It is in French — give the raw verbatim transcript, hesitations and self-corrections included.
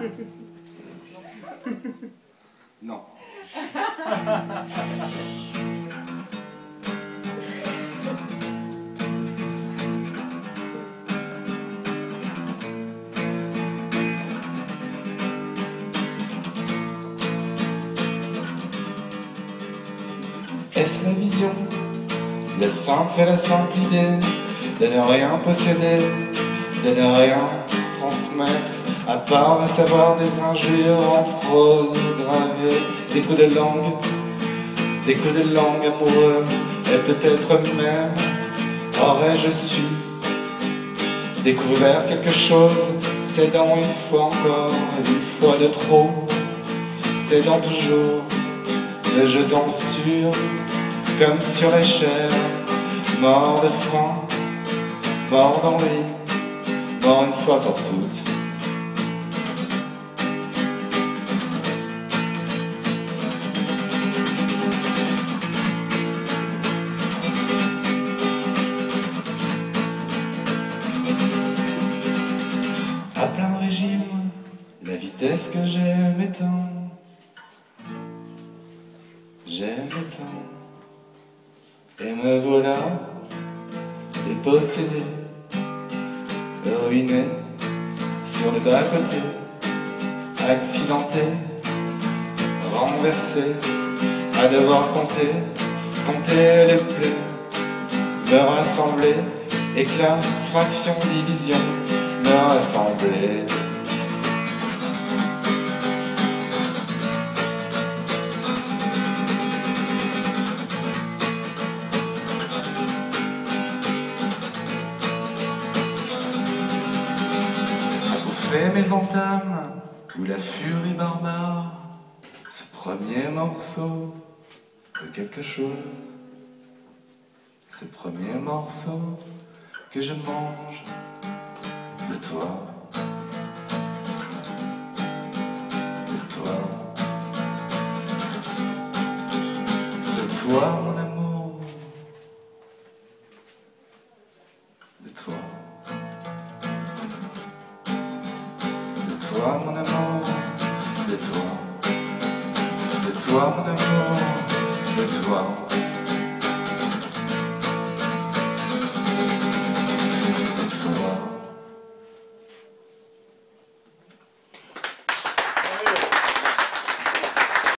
Non. Est-ce la vision, le simple et la simple idée de ne rien posséder, de ne rien transmettre, à part à savoir des injures en prose gravées, des coups de langue, des coups de langue amoureux, et peut-être même aurais-je su découvert quelque chose, cédant une fois encore, une fois de trop, cédant toujours, me jetant sur, comme sur les chairs, mort de faim, mort d'envie, mort une fois pour toutes. À plein régime, la vitesse que j'aime tant. J'aime tant. Et me voilà dépossédé, ruiné, sur le bas-côté, accidenté, renversé, à devoir compter, compter les plaies, me rassembler, éclat, fraction, division, me rassembler. Mes entames, ou la furie barbare, ce premier morceau de quelque chose, ce premier morceau que je mange de toi, de toi, de toi mon amour, de toi. De toi mon amour, de toi, de toi mon